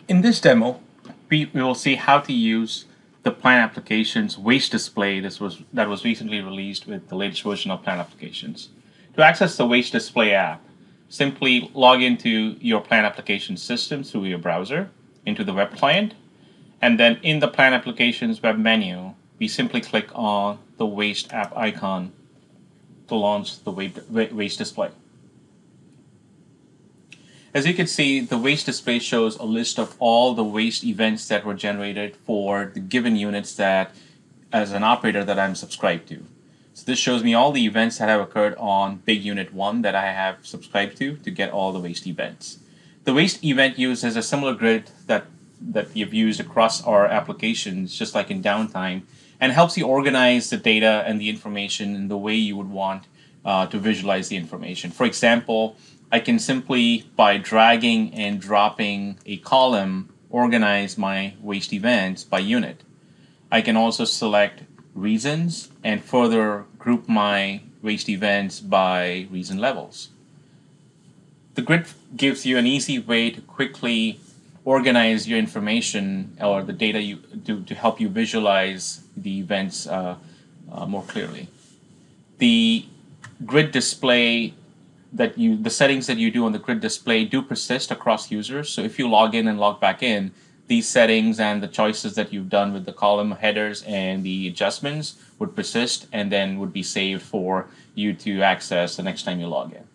In this demo, we will see how to use the Plant Applications waste display that was recently released with the latest version of Plant Applications. To access the waste display app, simply log into your Plant Applications system through your browser into the web client, and then in the Plant Applications web menu, we simply click on the waste app icon to launch the waste display. As you can see, the waste display shows a list of all the waste events that were generated for the given units that, as an operator, that I'm subscribed to. So this shows me all the events that have occurred on big unit 1 that I have subscribed to get all the waste events. The waste event uses a similar grid that you've used across our applications, just like in downtime, and helps you organize the data and the information in the way you would want to visualize the information. For example, I can simply, by dragging and dropping a column, organize my waste events by unit. I can also select reasons and further group my waste events by reason levels. The grid gives you an easy way to quickly organize your information or the data to help you visualize the events more clearly. The grid display the settings that you do on the grid display do persist across users. So if you log in and log back in, these settings and the choices that you've done with the column headers and the adjustments would persist and then would be saved for you to access the next time you log in.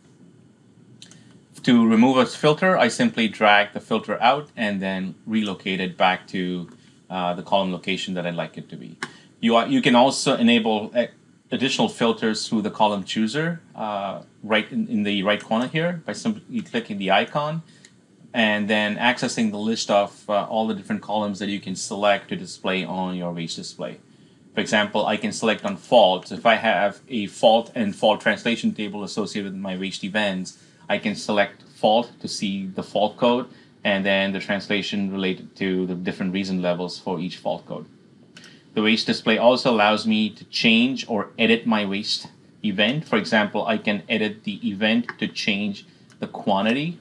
To remove a filter, I simply drag the filter out and then relocate it back to the column location that I'd like it to be. You can also enable additional filters through the column chooser right in the right corner here by simply clicking the icon and then accessing the list of all the different columns that you can select to display on your waste display. For example, I can select on faults. If I have a fault and fault translation table associated with my waste events, I can select fault to see the fault code and then the translation related to the different reason levels for each fault code. The waste display also allows me to change or edit my waste event. For example, I can edit the event to change the quantity.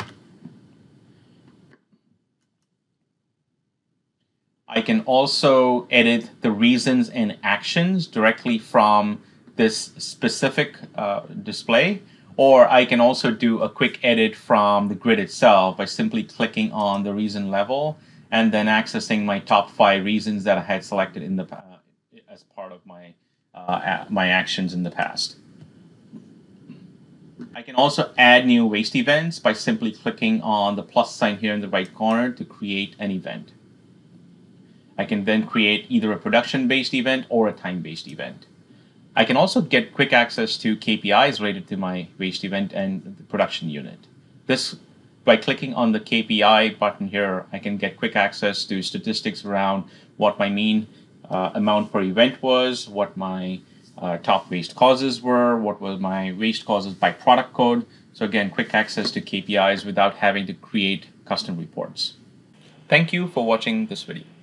I can also edit the reasons and actions directly from this specific display, or I can also do a quick edit from the grid itself by simply clicking on the reason level and then accessing my top 5 reasons that I had selected in the as part of my my actions in the past. I can also add new waste events by simply clicking on the plus sign here in the right corner to create an event. I can then create either a production-based event or a time-based event. I can also get quick access to KPIs related to my waste event and the production unit. By clicking on the KPI button here, I can get quick access to statistics around what my mean amount per event was, what my top waste causes were, what was my waste causes by product code. So again, quick access to KPIs without having to create custom reports. Thank you for watching this video.